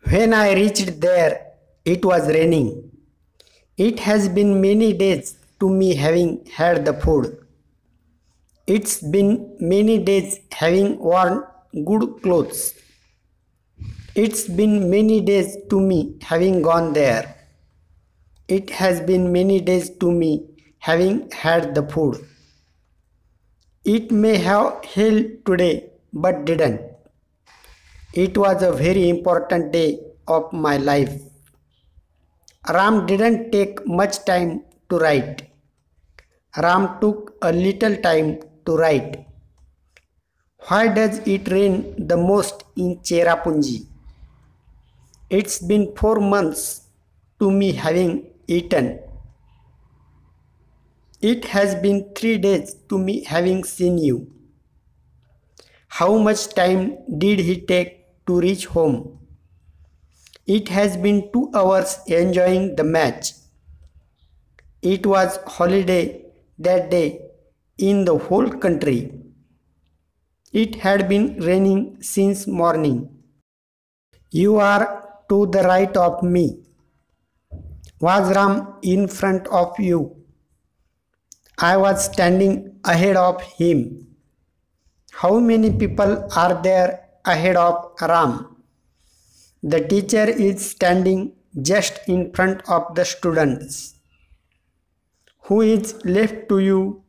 When I reached there, it was raining. It has been many days to me having had the food. It's been many days having worn good clothes. It's been many days to me having gone there. It has been many days to me having had the food. It may have hailed today but didn't. It was a very important day of my life. Ram didn't take much time to write. Ram took a little time to write. Why does it rain the most in Cherrapunji? It's been 4 months to me having eaten. It has been 3 days to me having seen you. How much time did he take to reach home? It has been 2 hours enjoying the match. It was holiday that day in the whole country. It had been raining since morning. You are to the right of me. Was Ram in front of you? I was standing ahead of him. How many people are there ahead of Ram? The teacher is standing just in front of the students. Who is left to you?